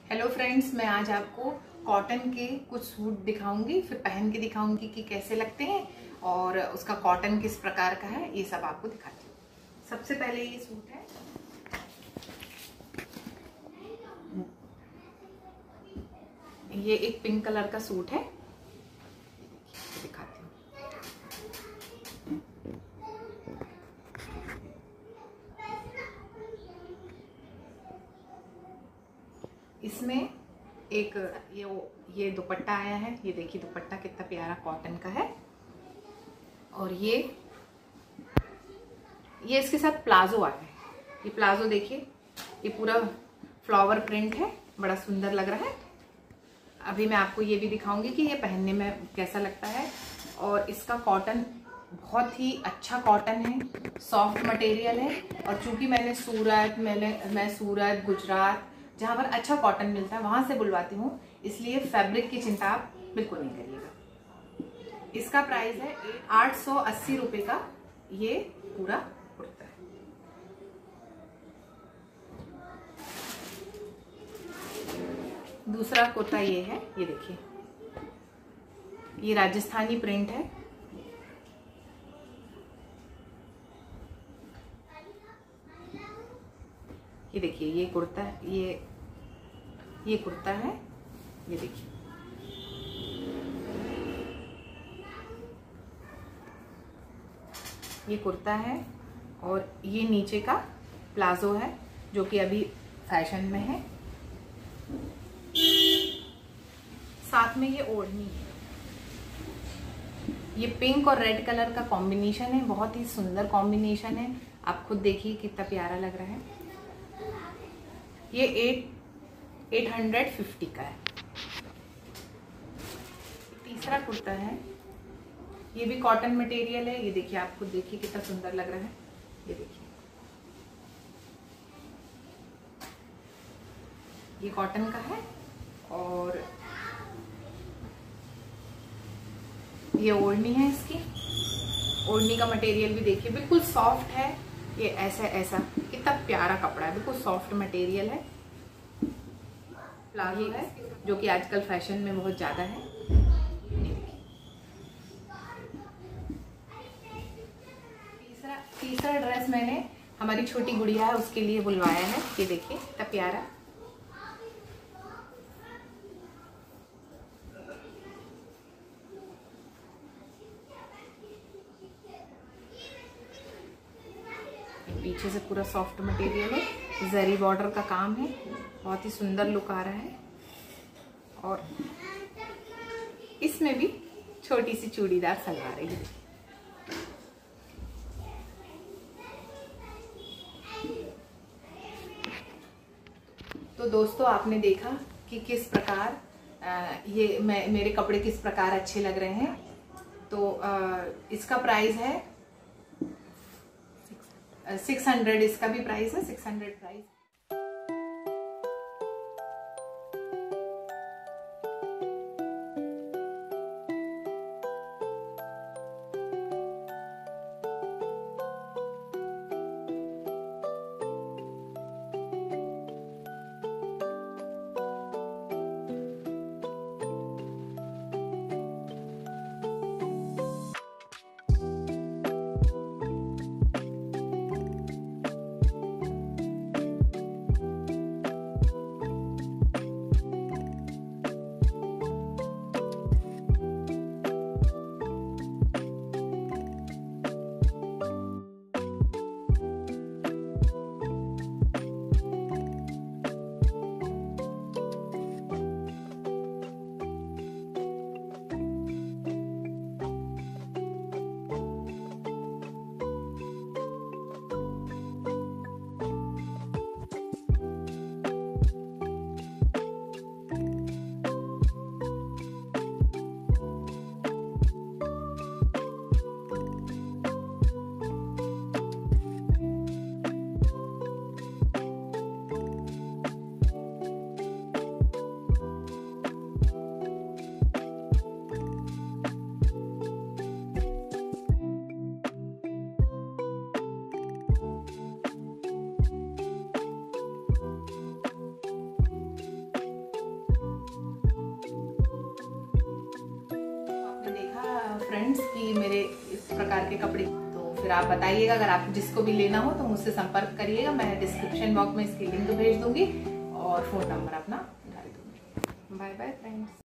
Hello friends, मैं आज आपको कॉटन के कुछ सूट दिखाऊंगी, फिर पहन के दिखाऊंगी कि कैसे लगते हैं और उसका कॉटन किस प्रकार का है, ये सब आपको दिखाती हूँ। सबसे पहले ये सूट है, ये एक पिंक कलर का सूट है, दिखाती हूँ। इसमें एक ये दुपट्टा आया है, ये देखिए दुपट्टा कितना प्यारा कॉटन का है। और ये इसके साथ प्लाजो आया है। ये प्लाजो देखिए, ये पूरा फ्लावर प्रिंट है, बड़ा सुंदर लग रहा है। अभी मैं आपको ये भी दिखाऊंगी कि ये पहनने में कैसा लगता है। और इसका कॉटन बहुत ही अच्छा कॉटन है, सॉफ्ट मटेरियल है। और चूंकि मैं सूरत, गुजरात, जहाँ पर अच्छा कॉटन मिलता है वहां से बुलवाती हूँ, इसलिए फैब्रिक की चिंता आप बिल्कुल नहीं करिएगा। इसका प्राइस है 880 रुपये का ये पूरा कुर्ता है। दूसरा कुर्ता ये है, ये देखिए, ये राजस्थानी प्रिंट है। ये देखिए, ये कुर्ता, ये कुर्ता है, ये देखिए। ये कुर्ता है और ये नीचे का प्लाजो है, जो कि अभी फैशन में है। साथ में ये ओढ़नी है। ये पिंक और रेड कलर का कॉम्बिनेशन है, बहुत ही सुंदर कॉम्बिनेशन है। आप खुद देखिए कितना प्यारा लग रहा है। ये 850 का है। तीसरा कुर्ता है, ये भी कॉटन मटेरियल है। ये देखिए, आप खुद देखिए कितना सुंदर लग रहा है। ये देखिए, ये कॉटन का है। और ये ओढ़नी है, इसकी ओढ़नी का मटेरियल भी देखिए, बिल्कुल सॉफ्ट है। ये ऐसा कितना प्यारा कपड़ा है, बिल्कुल सॉफ्ट मटेरियल है। प्लाजो है, जो कि आजकल फैशन में बहुत ज्यादा है। तीसरा ड्रेस मैंने हमारी छोटी गुड़िया है उसके लिए बुलवाया है। ये देखिए कितना प्यारा, पीछे से पूरा सॉफ्ट मटेरियल है, जरी बॉर्डर का काम है, बहुत ही सुंदर लुक आ रहा है। और इसमें भी छोटी सी चूड़ीदार सलवार है। तो दोस्तों, आपने देखा कि किस प्रकार मेरे कपड़े किस प्रकार अच्छे लग रहे हैं। तो इसका प्राइस है 600, इसका भी प्राइस है 600 प्राइस। फ्रेंड्स कि मेरे इस प्रकार के कपड़े, तो फिर आप बताइएगा। अगर आप जिसको भी लेना हो तो मुझसे संपर्क करिएगा। मैं डिस्क्रिप्शन बॉक्स में इसकी लिंक भेज दूंगी और फोन नंबर अपना डाल दूंगी। Bye bye friends.